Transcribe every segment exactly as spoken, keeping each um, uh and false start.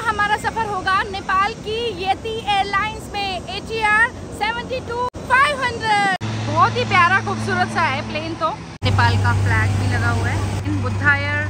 हमारा सफर होगा नेपाल की येती एयरलाइंस में A T R seventy two five hundred. बहुत ही प्यारा खूबसूरत सा है प्लेन। तो नेपाल का फ्लैग भी लगा हुआ है in Buddha air.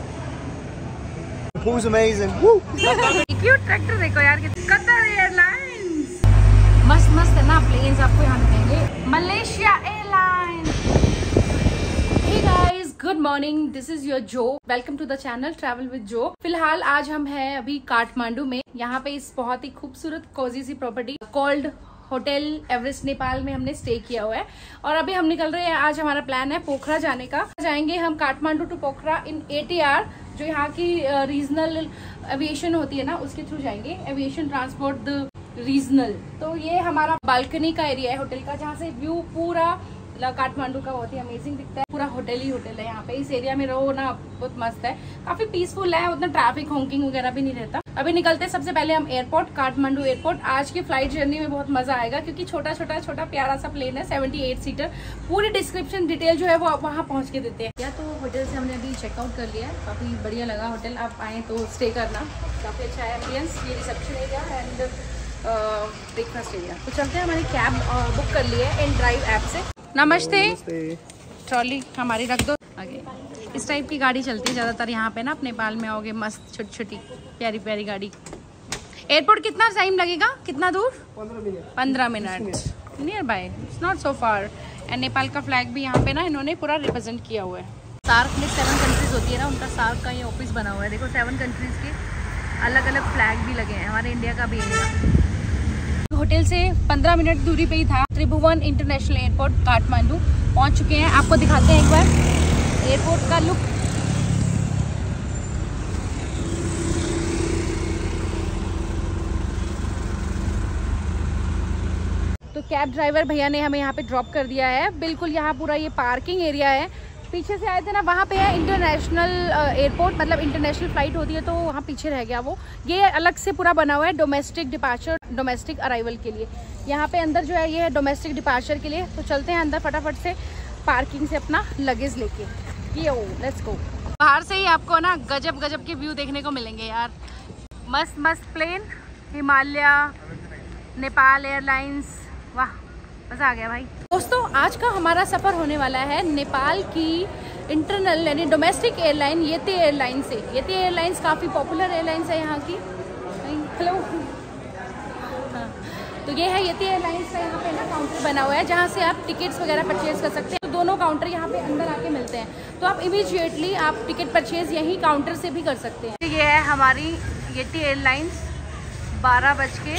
Cute tractor देखो यार। कतर एयरलाइंस मस्त मस्त है ना प्लेन्स आपको यहाँ मिलेंगे। Malaysia airlines. Hey guys, good morning, this is your Jo. Welcome to the channel travel with Jo. फिलहाल आज हम हैं अभी काठमांडू में। यहाँ पे इस बहुत ही खूबसूरत कोजी सी property called hotel Everest Nepal में हमने स्टे किया हुआ है। और अभी हम निकल रहे हैं। आज हमारा प्लान है पोखरा जाने का। जाएंगे हम Kathmandu to Pokhara in A T R, जो यहाँ की रीजनल एविएशन होती है ना, उसके थ्रू जाएंगे। Aviation transport the regional. तो ये हमारा बालकनी का एरिया है होटल का, जहाँ से व्यू पूरा काठमांडू का बहुत ही अमेजिंग दिखता है। पूरा होटल ही होटल है यहाँ पे। इस एरिया में रहो ना, बहुत मस्त है, काफी पीसफुल है, उतना ट्रैफिक होंकिंग वगैरह भी नहीं रहता। अभी निकलते हैं सबसे पहले हम एयरपोर्ट, काठमांडू एयरपोर्ट। आज की फ्लाइट जर्नी में बहुत मजा आएगा क्योंकि छोटा छोटा छोटा प्यारा सा प्लेन है, अठहत्तर सीटर। पूरी डिस्क्रिप्शन डिटेल जो है वो आप वहाँ पहुँच के देते हैं। या तो होटल से हमने अभी चेकआउट कर लिया है, काफी बढ़िया लगा होटल। आप आए तो स्टे करना, काफी अच्छा है एम्बियंस। ये reception area and breakfast area. तो चलते हैं, हमारी कैब बुक कर ली है इन ड्राइव ऐप से। नमस्ते, ट्रॉली हमारी रख दो आगे। इस टाइप की गाड़ी चलती है ज़्यादातर यहाँ पे ना। आप नेपाल में आओगे, मस्त छोटी छोटी प्यारी प्यारी गाड़ी। एयरपोर्ट कितना टाइम लगेगा, कितना दूर? पंद्रह minute nearby, it's not so far. And Nepal का फ्लैग भी यहाँ पे ना इन्होंने पूरा रिप्रेजेंट किया हुआ है। सार्क में सेवन कंट्रीज होती है ना, उनका सार्क का ये ऑफिस बना हुआ है। देखो सेवन कंट्रीज के अलग अलग फ्लैग भी लगे हैं। हमारे इंडिया का भी है। होटल से पंद्रह मिनट दूरी पे ही था त्रिभुवन इंटरनेशनल एयरपोर्ट काठमांडू। पहुंच चुके हैं, आपको दिखाते हैं एक बार एयरपोर्ट का लुक। तो कैब ड्राइवर भैया ने हमें यहाँ पे ड्रॉप कर दिया है। बिल्कुल यहाँ पूरा ये पार्किंग एरिया है। पीछे से आए थे ना, वहाँ पे है इंटरनेशनल एयरपोर्ट, मतलब इंटरनेशनल फ्लाइट होती है तो वहाँ पीछे रह गया वो। ये अलग से पूरा बना हुआ है डोमेस्टिक डिपार्चर, डोमेस्टिक अराइवल के लिए। यहाँ पे अंदर जो है ये है डोमेस्टिक डिपार्चर के लिए। तो चलते हैं अंदर फटाफट से पार्किंग से अपना लगेज लेके। ये ओ लेट्स गो। बाहर से ही आपको ना गजब गजब के व्यू देखने को मिलेंगे यार। मस्त मस्त प्लेन, हिमालय, नेपाल एयरलाइंस, वाह मज़ा आ गया भाई। दोस्तों, आज का हमारा सफ़र होने वाला है नेपाल की इंटरनल यानी डोमेस्टिक एयरलाइन येती एयरलाइन से। येती एयरलाइंस काफ़ी पॉपुलर एयरलाइंस है यहाँ की। हेलो, हाँ, तो ये है येती एयरलाइंस का यहाँ पे ना काउंटर बना हुआ है, जहाँ से आप टिकट्स वगैरह परचेज कर सकते हैं। तो दोनों काउंटर यहाँ पे अंदर आके मिलते हैं, तो आप इमीडिएटली आप टिकट परचेज यहीं काउंटर से भी कर सकते हैं। ये है हमारी येती एयरलाइंस, बारह बज के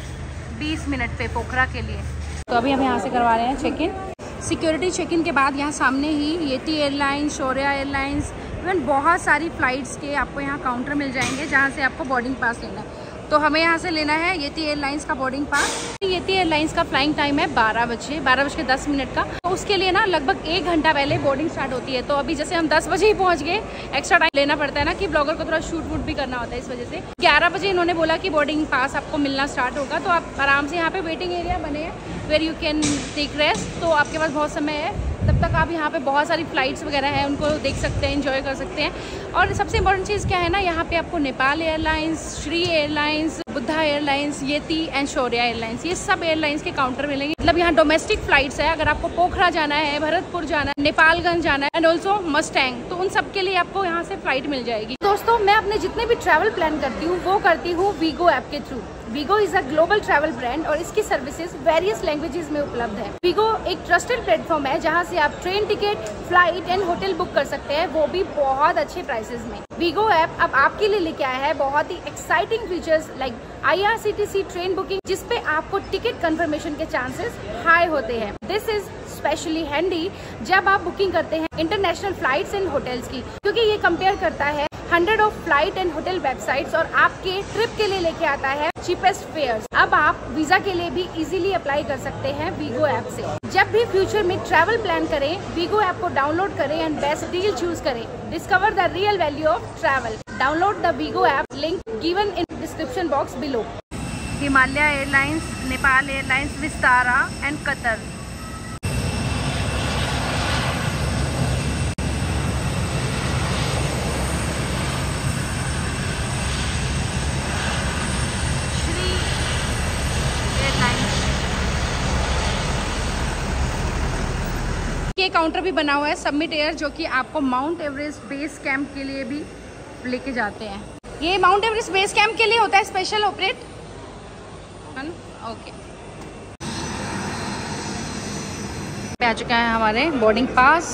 बीस मिनट पे पोखरा के लिए। तो अभी हम यहाँ से करवा रहे हैं check in. Security check in के बाद यहाँ सामने ही Yeti airlines, Saurya airlines, even बहुत सारी फ्लाइट्स के आपको यहाँ काउंटर मिल जाएंगे, जहाँ से आपको बोर्डिंग पास लेना है। तो हमें यहाँ से लेना है येती एयरलाइंस का बोर्डिंग पास। येती एयरलाइंस का फ्लाइंग टाइम है बारह बजे बारह बज के दस मिनट का। तो उसके लिए ना लगभग एक घंटा पहले बोर्डिंग स्टार्ट होती है। तो अभी जैसे हम दस बजे ही पहुँच गए, एक्स्ट्रा टाइम लेना पड़ता है ना कि ब्लॉगर को थोड़ा शूट वूट भी करना होता है, इस वजह से ग्यारह बजे इन्होंने बोला कि बोर्डिंग पास आपको मिलना स्टार्ट होगा। तो आप आराम से यहाँ पे वेटिंग एरिया बने हैं where you can take rest. तो आपके पास बहुत समय है, तब तक आप यहाँ पे बहुत सारी फ्लाइट्स वगैरह हैं उनको देख सकते हैं, एंजॉय कर सकते हैं। और सबसे इम्पोर्टेंट चीज़ क्या है ना, यहाँ पे आपको Nepal airlines, Shri airlines, Buddha airlines, Yeti and Shaurya airlines, ये सब एयरलाइंस के काउंटर मिलेंगे। मतलब यहाँ डोमेस्टिक फ्लाइट्स है। अगर आपको पोखरा जाना है, भरतपुर जाना है, नेपालगंज जाना है एंड ऑल्सो मस्टैंग, तो उन सब के लिए आपको यहाँ से फ्लाइट मिल जाएगी। दोस्तों, मैं अपने जितने भी ट्रैवल प्लान करती हूँ वो करती हूँ वीगो ऐप के through. Wego is a global travel brand और इसकी सर्विसेज वेरियस लैंग्वेजेस में उपलब्ध है। वीगो एक ट्रस्टेड प्लेटफॉर्म है, जहां से आप train ticket, flight and hotel book कर सकते हैं, वो भी बहुत अच्छे प्राइसेस में। वीगो ऐप अब आपके लिए लेके आया है बहुत ही exciting features like I R C T C train booking, जिसपे आपको टिकट कंफर्मेशन के चांसेस हाई होते हैं। दिस इज स्पेशली हैंडी जब आप बुकिंग करते हैं इंटरनेशनल फ्लाइट्स एंड होटल्स की, क्योंकि ये कंपेयर करता है hundred of flight and hotel websites और आपके ट्रिप के लिए लेके आता है चीपेस्ट फेयर्स। अब आप वीजा के लिए भी इजीली अप्लाई कर सकते हैं वीगो ऐप से। जब भी फ्यूचर में ट्रैवल प्लान करें, वीगो ऐप को डाउनलोड करें एंड बेस्ट डील चूज करें। Discover the real value of travel. Download the Wego app, link given in description box below. Himalaya airlines, Nepal airlines, Vistara and Qatar. ये counter भी बना हुआ है सबमिट एयर, जो कि आपको माउंट एवरेस्ट बेस कैंप के लिए भी लेके जाते हैं। ये माउंट एवरेस्ट बेस कैंप के लिए होता है स्पेशल ऑपरेट, है ना? ओके, पे आ चुका है हमारे boarding pass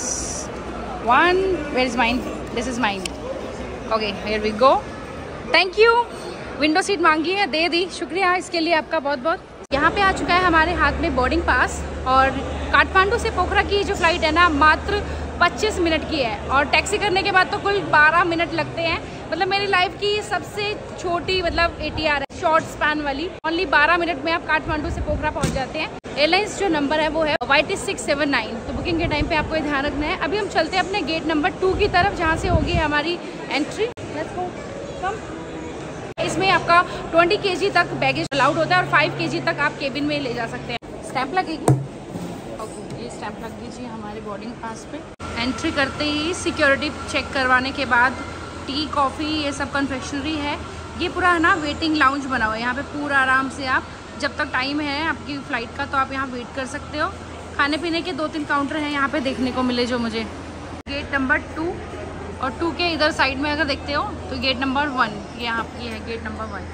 one. Where is mine? This is mine. Okay, here we go. Thank you. Window seat मांगी है, दे दी, शुक्रिया इसके लिए आपका बहुत बहुत। यहाँ पे आ चुका है हमारे हाथ में बोर्डिंग पास, और काठमांडू से पोखरा की जो फ्लाइट है ना मात्र पच्चीस मिनट की है, और टैक्सी करने के बाद तो कुल बारह मिनट लगते हैं। मतलब मेरी लाइफ की सबसे छोटी मतलब ए टी आर है, शॉर्ट स्पैन वाली। ओनली बारह मिनट में आप काठमांडू से पोखरा पहुँच जाते हैं। एयरलाइंस जो नंबर है वो है Y T six seven nine. तो बुकिंग के टाइम पे आपको ये ध्यान रखना है। अभी हम चलते हैं अपने गेट नंबर टू की तरफ, जहाँ से होगी हमारी एंट्री। Let's go, come. इसमें आपका ट्वेंटी केजी तक बैगेज अलाउड होता है, और फाइव केजी तक आप केबिन में ले जा सकते हैं। स्टैंप लगेगी? ओके, ये स्टैंप लग दीजिए हमारे बोर्डिंग पास पे। एंट्री करते ही सिक्योरिटी चेक करवाने के बाद टी, कॉफ़ी, ये सब कन्फेक्शनरी है। ये पूरा है ना वेटिंग लाउंज बना हुआ है। यहाँ पे पूरा आराम से आप जब तक टाइम है आपकी फ़्लाइट का, तो आप यहाँ वेट कर सकते हो। खाने पीने के दो तीन काउंटर हैं यहाँ पे देखने को मिले जो मुझे। गेट नंबर टू, और टू के इधर साइड में अगर देखते हो तो गेट नंबर वन, ये यहाँ ये है गेट नंबर वन।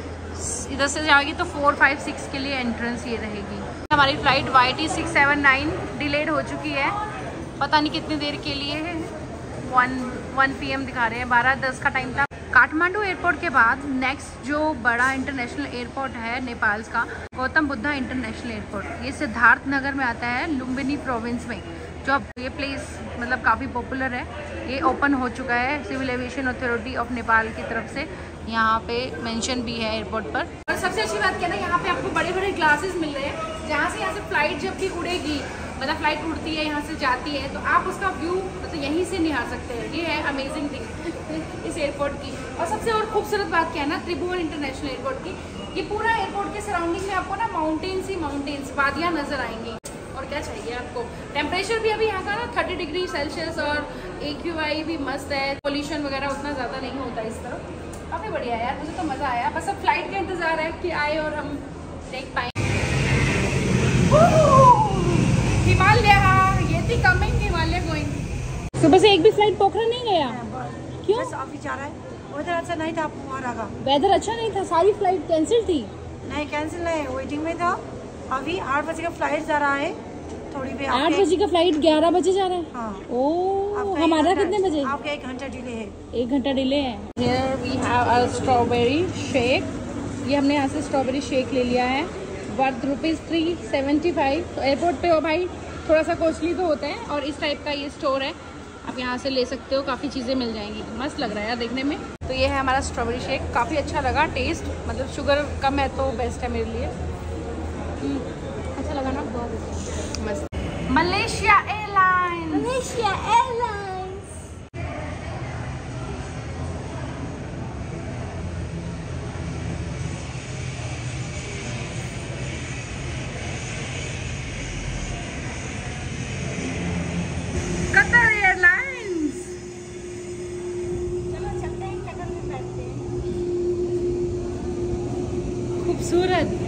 इधर से जाओगी तो फोर फाइव सिक्स के लिए एंट्रेंस ये रहेगी। हमारी flight Y T six seven nine delayed हो चुकी है, पता नहीं कितनी देर के लिए है। वन वन पी एम दिखा रहे हैं, बारह दस का टाइम था। काठमांडू एयरपोर्ट के बाद नेक्स्ट जो बड़ा इंटरनेशनल एयरपोर्ट है नेपाल का, गौतम बुद्धा इंटरनेशनल एयरपोर्ट, ये सिद्धार्थ नगर में आता है, लुम्बिनी प्रोविंस में। जो अब ये प्लेस मतलब काफ़ी पॉपुलर है। ये ओपन हो चुका है civil aviation authority of Nepal की तरफ से, यहाँ पे मेंशन भी है एयरपोर्ट पर। और सबसे अच्छी बात क्या है ना, यहाँ पे आपको बड़े बड़े ग्लासेस मिल रहे हैं, जहाँ से यहाँ से फ्लाइट जब भी उड़ेगी, मतलब फ्लाइट उड़ती है यहाँ से जाती है, तो आप उसका व्यू मतलब यहीं से निहार सकते हैं। ये है अमेजिंग थिंग इस एयरपोर्ट की। और सबसे और खूबसूरत बात क्या है ना त्रिभुवन इंटरनेशनल एयरपोर्ट की, ये पूरा एयरपोर्ट के सराउंडिंग में आपको ना माउंटेन्स ही माउंटेन्स, वादियाँ नजर आएंगी। और क्या चाहिए आपको। टेम्परेचर भी अभी यहाँ का ना थर्टी डिग्री सेल्सियस, और ए क्यू आई भी मस्त है। पोल्यूशन वगैरह उतना ज़्यादा नहीं होता इस तरफ। काफ़ी बढ़िया है यार, मुझे तो मज़ा आया। बस अब फ्लाइट का इंतज़ार है कि आए और हम देख पाएँ। हिमालय, ये थी कमिंग, हिमालय गोइंग। सुबह से एक भी फ्लाइट पोखरा नहीं गया, क्यों? बस अभी जा रहा है। वेदर अच्छा नहीं था वहाँ का। वेदर अच्छा नहीं था, सारी फ्लाइट कैंसिल थी। नहीं कैंसिल नहीं, वेटिंग में था। अभी आठ बजे का फ्लाइट जा रहा है, थोड़ी भी। आठ बजे का फ्लाइट ग्यारह बजे जा रहा है। हाँ। ओ, हमारा कितने बजे? आपका एक घंटा डिले है। एक घंटा डिले है। Here we have a strawberry shake। ये हमने यहाँ से स्ट्रॉबेरी शेक ले लिया है, worth rupees three seventy five. तो एयरपोर्ट पे हो भाई थोड़ा सा कॉस्टली तो होता है, और इस टाइप का ये स्टोर है, आप यहाँ से ले सकते हो, काफ़ी चीज़ें मिल जाएंगी। मस्त लग रहा है यार देखने में। तो ये है हमारा स्ट्रॉबेरी शेक, काफ़ी अच्छा लगा टेस्ट, मतलब शुगर कम है तो बेस्ट है मेरे लिए। अच्छा लगा ना, मस्त। Malaysia airlines, Malaysia airlines. Qatar airlines. चलो चलते हैं, कतर में बैठते हैं। खूबसूरत।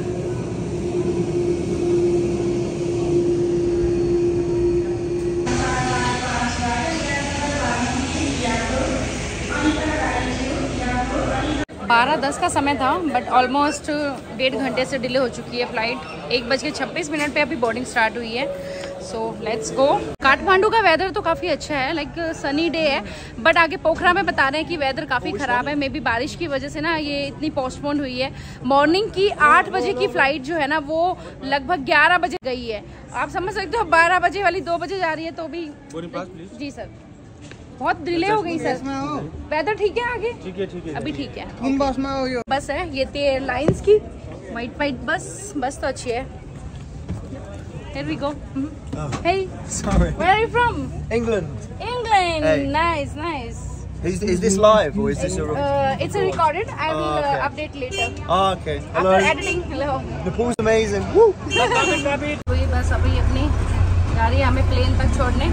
बारह दस का समय था, बट ऑलमोस्ट डेढ़ घंटे से डिले हो चुकी है फ्लाइट। एक बज के छब्बीस मिनट पे अभी बोर्डिंग स्टार्ट हुई है। So let's go. काठमांडू का वेदर तो काफ़ी अच्छा है, लाइक सनी डे है, बट आगे पोखरा में बता रहे हैं कि वेदर काफ़ी ख़राब है। मे बी बारिश की वजह से ना ये इतनी पोस्टपोन हुई है। मॉर्निंग की आठ बजे की फ़्लाइट जो है ना वो लगभग ग्यारह बजे गई है। आप समझ सकते हो, बारह बजे वाली दो बजे जा रही है, तो भी जी सर बहुत डिले हो गई सर। वेदर ठीक है आगे? ठीक है ठीक है, अभी ठीक है। तुम बस में हो? बस है, ये थी एयरलाइंस की वाइट वाइट बस। बस तो अच्छी है। Here we go. Mm-hmm. Oh. Hey. Sorry. Where are you from? England. England. Hey. Nice, nice. Is, is this live or is this a? Uh, it's a recorded. I will oh, okay. uh, update later. Oh, okay. Hello. After editing. Hello. Nepal's amazing. Woo. वही बस अभी अपनी जा रही है हमें plane तक छोड़ने।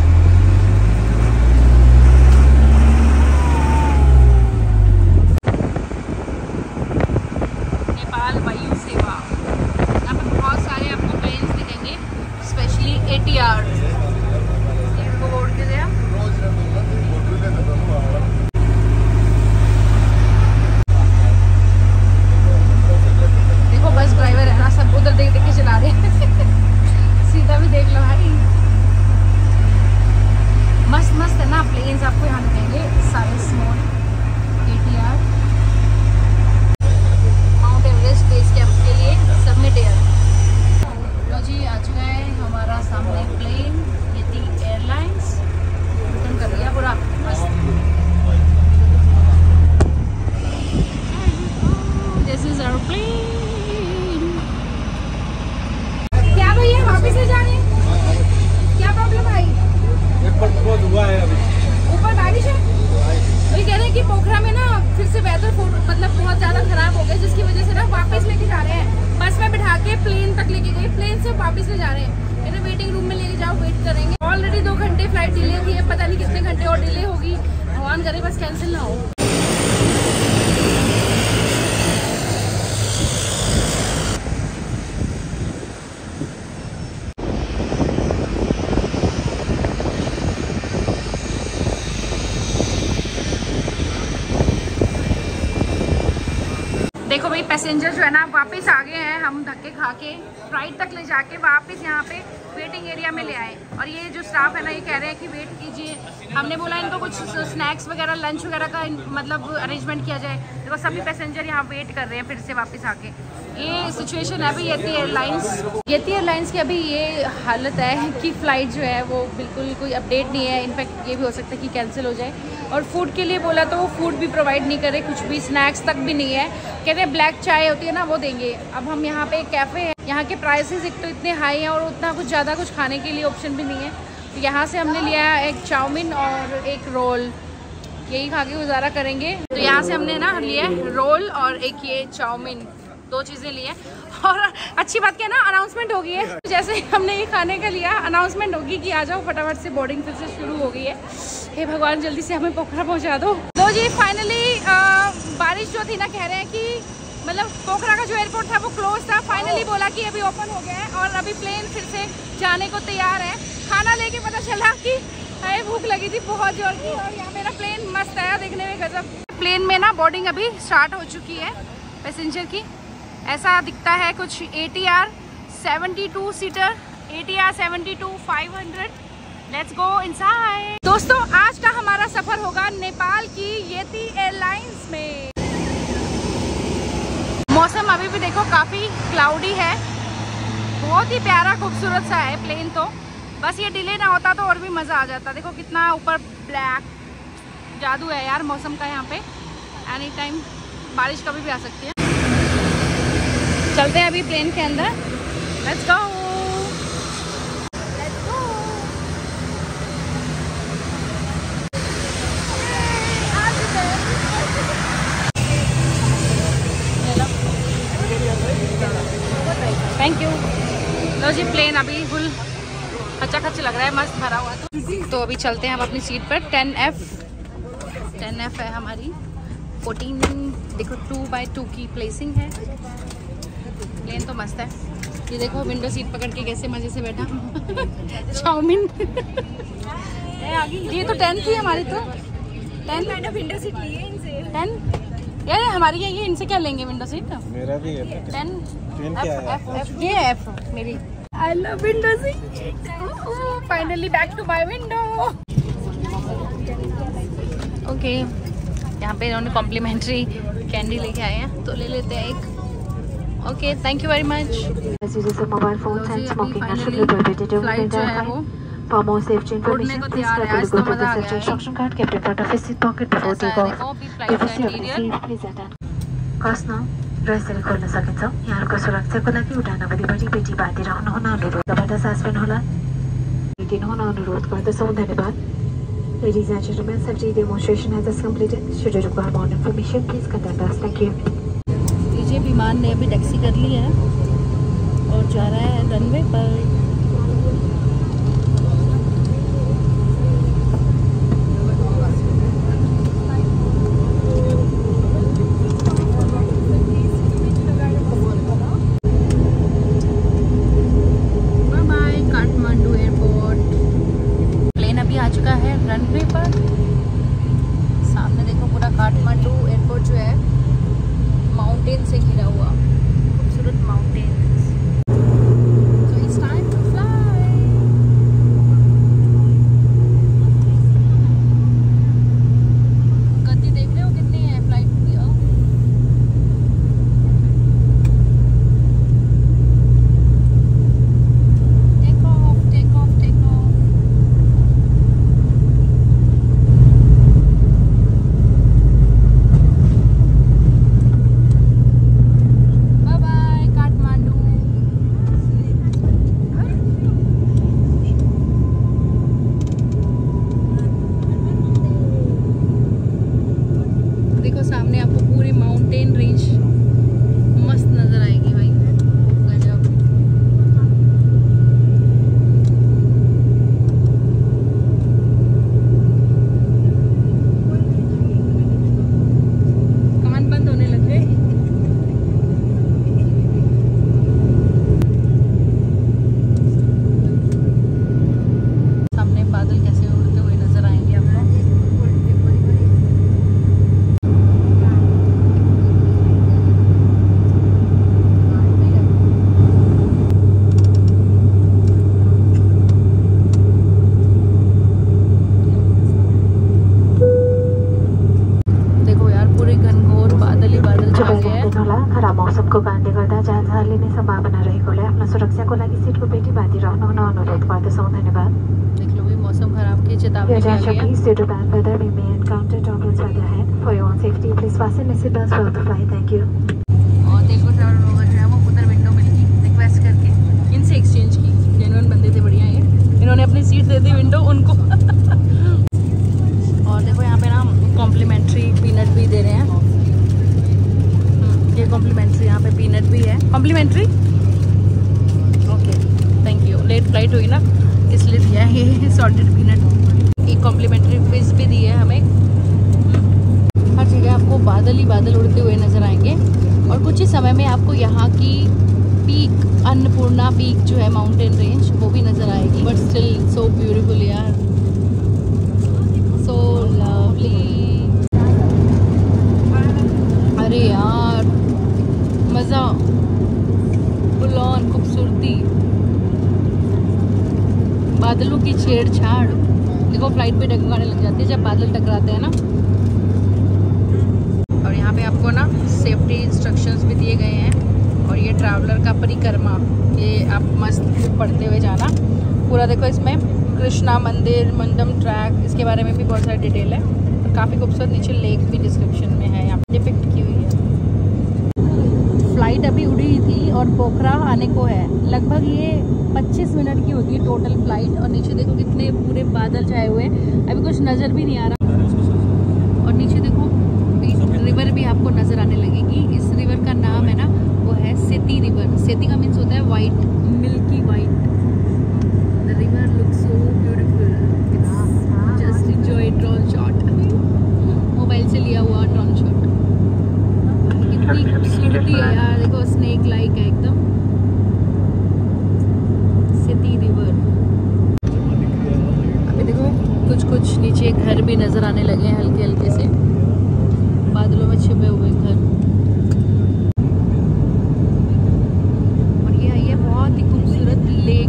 नेपाल वायु सेवा, यहाँ पे बहुत सारे आपको प्लेन्स दिखेंगे, स्पेशली ए टी आर। क्या भैया वापस से जा रहे हैं? क्या प्रॉब्लम आई? बहुत हुआ है अभी। ऊपर बारिश है। तो ये कह रहे हैं कि पोखरा में ना फिर से वेदर मतलब बहुत ज्यादा खराब हो गया, जिसकी वजह से ना वापस लेके जा रहे हैं। बस में बिठा के प्लेन तक लेके गए, प्लेन से वापस ले जा रहे हैं। मैंने वेटिंग रूम में लेके जाओ, वेट करेंगे। ऑलरेडी दो घंटे फ्लाइट डिले थी, पता नहीं कितने घंटे और डिले होगी। भगवान करे बस कैंसिल ना हो। देखो भाई पैसेंजर जो है ना वापस आ गए हैं। हम धक्के खा के फ्लाइट तक ले जाके वापस यहाँ पे वेटिंग एरिया में ले आए। और ये जो स्टाफ है ना ये कह रहे हैं कि वेट कीजिए। हमने बोला इनको कुछ स्नैक्स वगैरह लंच वगैरह का मतलब अरेंजमेंट किया जाए। देखो सभी पैसेंजर यहाँ वेट कर रहे हैं फिर से वापस आके। ये सिचुएशन है अभी येती एयरलाइंस येती एयरलाइंस की अभी ये हालत है कि फ़्लाइट जो है वो बिल्कुल कोई अपडेट नहीं है। इनफैक्ट ये भी हो सकता है कि कैंसिल हो जाए। और फूड के लिए बोला तो वो फूड भी प्रोवाइड नहीं करे, कुछ भी स्नैक्स तक भी नहीं है। कहते हैं ब्लैक चाय होती है ना वो देंगे। अब हम यहाँ पे एक कैफ़े है, यहाँ के प्राइसेस एक तो इतने हाई हैं और उतना कुछ ज़्यादा कुछ खाने के लिए ऑप्शन भी नहीं है। तो यहाँ से हमने लिया एक चाउमीन और एक रोल, यही खा के गुजारा करेंगे। तो यहाँ से हमने ना लिया रोल और एक ये चाउमीन, दो चीज़ें लिए। और अच्छी बात क्या ना अनाउंसमेंट हो गई है। जैसे हमने ये खाने का लिया अनाउंसमेंट होगी कि आ जाओ फटाफट से, बोर्डिंग फिर से शुरू हो गई है। हे भगवान जल्दी से हमें पोखरा पहुंचा दो। तो जी फाइनली बारिश जो थी ना कह रहे हैं कि मतलब पोखरा का जो एयरपोर्ट था वो क्लोज था। फाइनली बोला कि अभी ओपन हो गया है और अभी प्लेन फिर से जाने को तैयार है। खाना लेके पता चला कि अरे भूख लगी थी बहुत जोर की। और यहाँ मेरा प्लेन मस्त आया देखने में, गजब। प्लेन में ना बोर्डिंग अभी स्टार्ट हो चुकी है पैसेंजर की। ऐसा दिखता है कुछ A T R seventy two seater, A T R seventy two five hundred. Let's go inside. दोस्तों आज का हमारा सफर होगा नेपाल की येती एयरलाइंस में। मौसम अभी भी देखो काफी क्लाउडी है, बहुत ही प्यारा खूबसूरत सा है प्लेन। तो बस ये डिले ना होता तो और भी मजा आ जाता। देखो कितना ऊपर ब्लैक, जादू है यार मौसम का। यहाँ पे एनी टाइम बारिश कभी भी आ सकती है। चलते हैं अभी प्लेन के अंदर। Let's go let's go. Thank you. लो जी प्लेन अभी फुल खचा खच लग रहा है, मस्त भरा हुआ। तो तो अभी चलते हैं हम अपनी सीट पर। टेन एफ टेन एफ है हमारी। फोर्टीन देखो टू बाई टू की प्लेसिंग है। प्लेन तो मस्त है। ये देखो विंडो सीट पकड़ के कैसे मजे से बैठा। चाउमीन ये तो टेन थी हमारी। तो टेन मैंने विंडो सीट ली है इनसे। टेन यार हमारी है ये, इनसे क्या लेंगे विंडो सीट? मेरा भी है। टेन क्या है? एफ एफ ये एफ मेरी। I love window seat. Finally back to my window. Okay यहाँ पे इन्होंने कॉम्प्लीमेंट्री कैंडी लेके आए हैं तो ले लेते हैं एक। Okay thank you very much. Mobile phone and smoking are strictly prohibited in the For more safety information, please kindly go to the safety instruction card kept in front of your seat pocket before takeoff. Privacy of the seat, please attend. Cost now, यसरी खोल्न सकिन्छ। यहाँको सुरक्षाको लागि उडान अवधिभरि पेटी बाँधि रहनुहुन अनुरोध। तपाईँ suspend होला दिनुहुन अनुरोध गर्दछौँ। धन्यवाद। Ladies and gentlemen, safety demonstration has completed. Should you require more information, please contact us. Thank you. लीजिए विमान ने अभी टैक्सी कर ली है और जा रहा है रनवे पर। रनवे पर सामने देखो पूरा काठमांडू एयरपोर्ट जो है माउंटेन से घिरा हुआ, खूबसूरत माउंटेन्स। सो इट्स टाइम होला खराब मौसमको कारणले गर्दा जहाज लिने सम्भावना रहेकोले आफ्नो सुरक्षाको लागि सिटको पेटी बाँधी राख्न अनुरोध गर्दछौँ। धन्यवाद। देख लो भाई मौसम खराब की चेतावनी दी गई है। Due to bad weather, we may encounter turbulence weather ahead. For your own safety, please fasten your seatbelts throughout the flight. Thank you. और देखो ट्रैवल ब्लॉगर जो है वो उधर विंडो में रिक्वेस्ट करके इनसे एक्सचेंज की। जेन्युइन बंदे थे, बढ़िया ये। इन्होंने अपनी सीट दे दी विंडो उनको। और देखो यहाँ पे ना कॉम्प्लीमेंट्री पीनट भी दे रहे हैं। ये कॉम्प्लीमेंट्री यहाँ पे पीनट भी है। Complimentary okay, thank you. Late flight हुई ना इसलिए दिया है ये सॉल्टेड पीनट। एक कॉम्प्लीमेंट्री फिश भी दी है हमें। हर जगह आपको बादल ही बादल उड़ते हुए नजर आएंगे और कुछ ही समय में आपको यहाँ की पीक अन्नपूर्णा पीक जो है माउंटेन रेंज वो भी नजर आएगी। बट स्टिल सो ब्यूटीफुल यार, सो लवली। अरे यार मज़ा, फुल ऑन खूबसूरती, बादलों की छेड़छाड़। देखो फ्लाइट पे डगमगाने लग जाती है जब बादल टकराते हैं ना। और यहाँ पे आपको ना सेफ्टी इंस्ट्रक्शंस भी दिए गए हैं। और ये ट्रैवलर का परिक्रमा, ये आप मस्त पढ़ते हुए जाना पूरा। देखो इसमें कृष्णा मंदिर, मंडम ट्रैक, इसके बारे में भी बहुत सारी डिटेल है। और काफ़ी खूबसूरत नीचे लेक भी डिस्क्रिप्शन में है, यहाँ पे डिपिक्ट की हुई है। फ्लाइट अभी उड़ी थी और पोखरा आने को है। लगभग ये पच्चीस मिनट की होती है टोटल फ्लाइट। और नीचे देखो कितने पूरे बादल छाए हुए हैं, अभी कुछ नज़र भी नहीं आ रहा। और नीचे देखो रिवर भी आपको नज़र आने लगेगी। इस रिवर का नाम है ना वो है सेती रिवर। सेती का मीन्स होता है white, milky white. The river looks so beautiful, just enjoy drone shot, mobile से लिया हुआ ड्रोन शॉट। कितनी खूबसूरती है यार, देखो स्नेक लाइक है एकदम सेती रिवर। अभी देखो कुछ कुछ नीचे घर भी नजर आने लगे हैं हल्के हल्के से, बादलों में छिपे हुए घर। और ये है ये बहुत ही खूबसूरत लेक।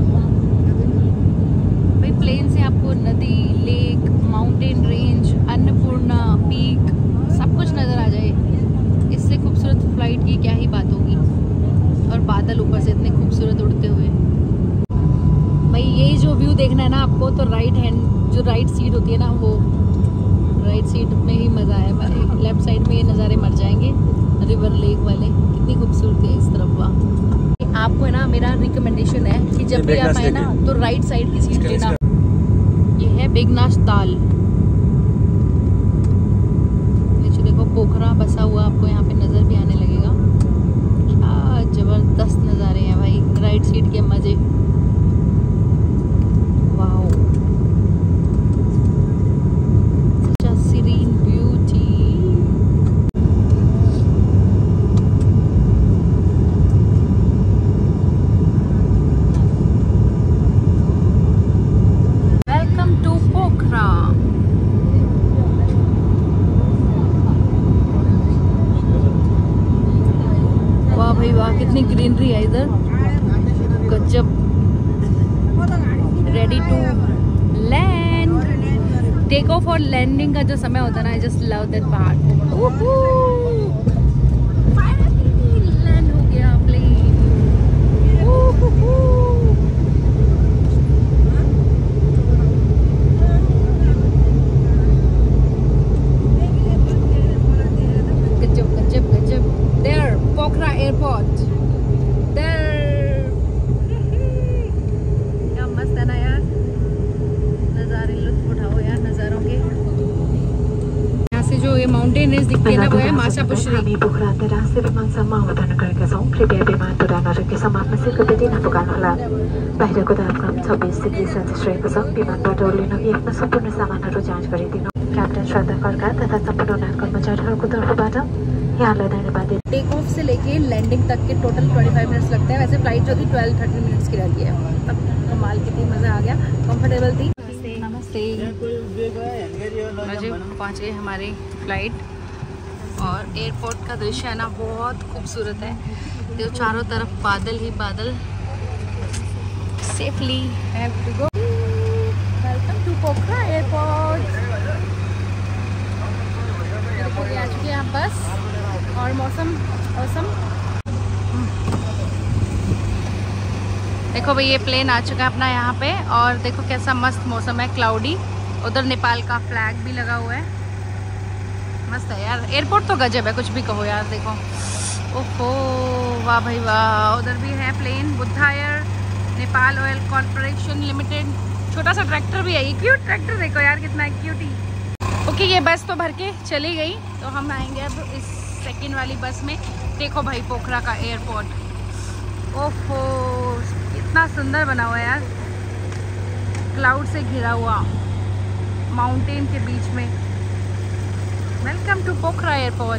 भाई प्लेन से आपको नदी, lake, mountain range, Annapurna peak सब कुछ नजर आ जाए। इससे खूबसूरत फ्लाइट की क्या ही बात होगी। और बादल ऊपर से इतने खूबसूरत उड़ते हुए। भाई यही जो व्यू देखना है ना आपको, तो राइट हैंड जो राइट सीट होती है ना, वो राइट सीट में ही मज़ा है। हमारे लेफ्ट साइड में ये नज़ारे मर जाएंगे रिवर लेक वाले। कितनी खूबसूरती है इस तरफ वहाँ। आपको है ना मेरा रिकमेंडेशन है कि जब भी आप आए ना तो राइट साइड की सीट लेना। ये है बेगनाश ताल। नीचे देखो पोखरा बसा हुआ आपको यहाँ पे नज़र भी आने लगेगा। क्या ज़बरदस्त नज़ारे हैं भाई, राइट सीट के मज़े। वाओ, कितनी ग्रीनरी है इधर, गजब। Ready to land. Take off और लैंडिंग का जो समय होता है ना, I just love that part. Finally land हो गया प्लेन। गजब गजब गजब। There Pokhara airport. क्या मस्त है ना यार, नज़ारे लुत्फ उठाओ यार नज़ारों के। यहाँ से जो ये माउंटेन रेंज दिखती है ना वो है मासापुश्री। हामी पोखरा अन्तर्राष्ट्रिय विमानस्थलमा अवतरण गरेका छौँ। कृपया विमान उडान अघि समात्न सिटको पेटी नपुगानुहोला। बाहिरको तापक्रम छब्बिस डिग्री सेल्सियस रहेको छ। विमानबाट ओर्लिन अघि आफ्नो सम्पूर्ण सामानहरू जाँच गरिदिनु। क्याप्टेन श्रद्धा खड्का तथा सम्पूर्ण उडान कर्मचारीहरूको तर्फबाट यहाँलाई धन्यवाद। टेक ऑफ से लेके लैंडिंग तक के टोटल पच्चीस मिनट्स लगते हैं। वैसे फ्लाइट जो थी ट्वेल्व थर्टी मिनट्स की रहती है। तब कमाल की थी, मज़ा आ गया, कंफर्टेबल थी। नमस्ते, मुझे पहुँच गए हमारी फ्लाइट। और एयरपोर्ट का दृश्य है ना बहुत खूबसूरत है। तो चारों तरफ बादल ही बादल। Safely have to go. Welcome to Pokhara airport. आ चुकी है यहाँ बस। और मौसम मौसम देखो भाई, ये प्लेन आ चुका है अपना यहाँ पे और देखो कैसा मस्त मौसम है, क्लाउडी। उधर नेपाल का फ्लैग भी लगा हुआ है, मस्त है यार। एयरपोर्ट तो गजब है, कुछ भी कहो यार। देखो ओहो, वाह भाई वाह। उधर भी है plane, Buddha air, Nepal oil corporation limited. छोटा सा ट्रैक्टर भी है, ये क्यूट ट्रैक्टर देखो यार, कितना है क्यूटी। ओके, ये बस तो भर के चली गई, तो हम आएंगे अब इस सेकंड वाली बस में। देखो भाई पोखरा का एयरपोर्ट, ओहो कितना सुंदर बना हुआ है यार, क्लाउड से घिरा हुआ, माउंटेन के बीच में। Welcome to Pokhara airport.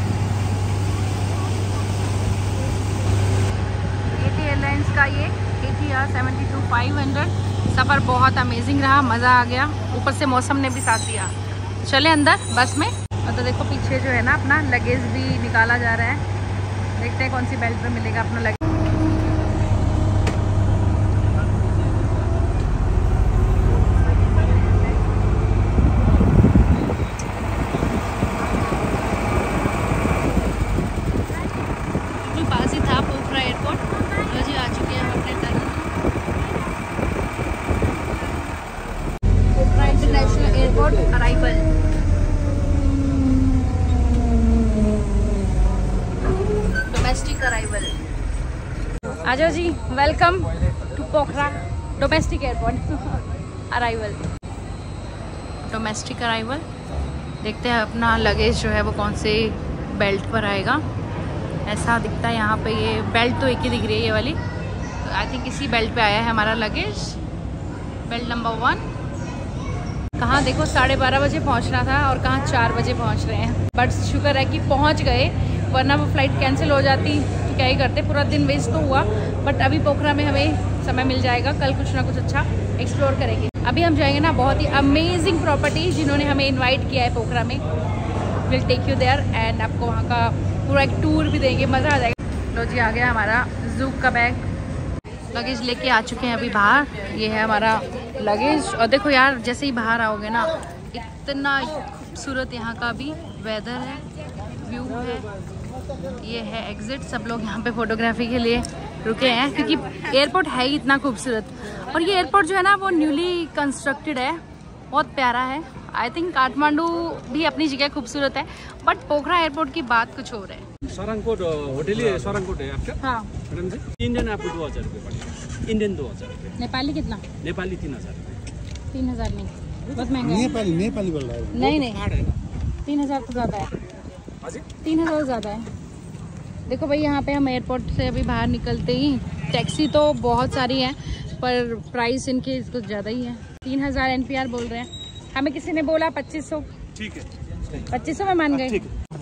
Yeti airlines का ये ATR seventy two five hundred. सफ़र बहुत अमेजिंग रहा, मज़ा आ गया, ऊपर से मौसम ने भी साथ दिया। चले अंदर बस में। और तो देखो पीछे जो है ना अपना लगेज भी निकाला जा रहा है, देखते हैं कौन सी बेल्ट पे मिलेगा अपना लगेज। पास ही था पोखरा एयरपोर्ट, तो जी आ चुके हैं हम अपने terminal Pokhara international airport arrival. Domestic arrival. आ जाओ जी, welcome to Pokhara domestic airport arrival. Domestic arrival. देखते हैं अपना लगेज जो है वो कौन से बेल्ट पर आएगा। ऐसा दिखता है यहाँ पे, ये बेल्ट तो एक ही दिख रही है ये वाली, तो आई थिंक इसी बेल्ट पे आया है हमारा लगेज, बेल्ट नंबर वन। कहाँ देखो साढ़े बारह बजे पहुँचना था और कहाँ चार बजे पहुँच रहे हैं, बट शुक्र है कि पहुँच गए, वरना वो फ्लाइट कैंसिल हो जाती तो क्या ही करते, पूरा दिन वेस्ट तो हुआ। बट अभी पोखरा में हमें समय मिल जाएगा, कल कुछ ना कुछ अच्छा एक्सप्लोर करेंगे। अभी हम जाएंगे ना बहुत ही अमेजिंग प्रॉपर्टी, जिन्होंने हमें इन्वाइट किया है पोखरा में, will take you there and आपको वहाँ का पूरा एक टूर भी देंगे, मज़ा आ जाएगा। लो जी, आ गया हमारा जूक का बैग, लगेज लेके आ चुके हैं अभी बाहर। ये है हमारा लगेज। और देखो यार, जैसे ही बाहर आओगे ना, इतना खूबसूरत यहाँ का भी वेदर है, व्यू है। ये है एग्जिट, सब लोग यहाँ पे फोटोग्राफी के लिए रुके हैं, क्योंकि एयरपोर्ट है ही इतना खूबसूरत। और ये एयरपोर्ट जो है ना वो न्यूली कंस्ट्रक्टेड है, बहुत प्यारा है। आई थिंक काठमांडू भी अपनी जगह खूबसूरत है, बट पोखरा एयरपोर्ट की बात कुछ और है। सारंगकोट होटल है, सारंगकोट है आपका? हाँ मैडम जी। इंडियन आपको दो हज़ार रुपये पड़ेगा, इंडियन दो हज़ार रुपये। नेपाली कितना? नेपाली तीन हज़ार रुपये। तीन हज़ार नहीं, बहुत महंगा है। नेपाली नेपाली बोल रहा है? नहीं नहीं, तीन हज़ार तो ज़्यादा है, तीन हज़ार ज़्यादा है। देखो भाई, यहाँ पे हम एयरपोर्ट से अभी बाहर निकलते ही, टैक्सी तो बहुत सारी है पर प्राइस इनके कुछ ज़्यादा ही है। तीन हज़ार एन पी आर बोल रहे हैं, हमें किसी ने बोला पच्चीस सौ। ठीक है, पच्चीस सौ में मान गए।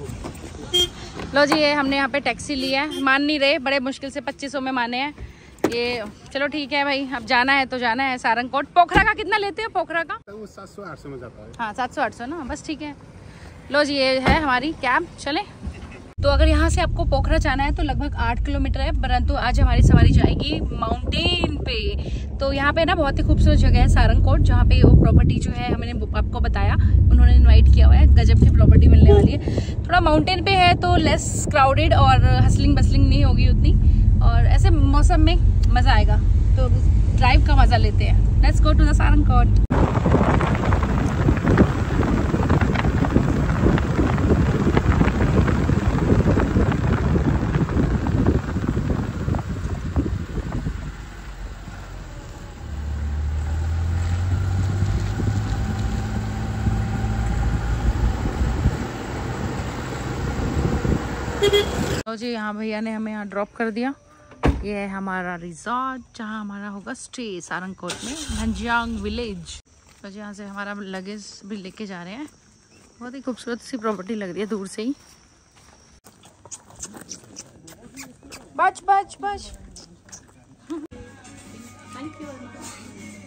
लो जी, ये हमने यहाँ पे टैक्सी लिया है, मान नहीं रहे, बड़े मुश्किल से पच्चीस सौ में माने हैं ये। चलो ठीक है भाई, अब जाना है तो जाना है सारंगकोट। पोखरा का कितना लेते हो? पोखरा का सात सौ आठ सौ में जाता है। हाँ, सात सौ आठ सौ ना, बस ठीक है। लो जी, ये है हमारी कैब, चले। तो अगर यहाँ से आपको पोखरा जाना है तो लगभग आठ किलोमीटर है, परंतु आज हमारी सवारी जाएगी माउंटेन पे। तो यहाँ पे ना बहुत ही खूबसूरत जगह है सारंगकोट, जहाँ पे वो प्रॉपर्टी जो है हमने आपको बताया, उन्होंने इनवाइट किया हुआ है, गजब की प्रॉपर्टी मिलने वाली है। थोड़ा माउंटेन पे है तो लेस क्राउडेड और हसलिंग बसलिंग नहीं होगी उतनी, और ऐसे मौसम में मज़ा आएगा, तो ड्राइव का मज़ा लेते हैं। Let's go to the Sarangkot. तो जी यहाँ भैया ने हमें यहाँ ड्रॉप कर दिया। ये है हमारा रिजॉर्ट, जहाँ हमारा होगा स्टे सारंगकोट में, भंजियांग विलेज। तो जी यहाँ से हमारा लगेज भी लेके जा रहे हैं। बहुत ही खूबसूरत सी प्रॉपर्टी लग रही है दूर से ही। बच बच बच। Thank you.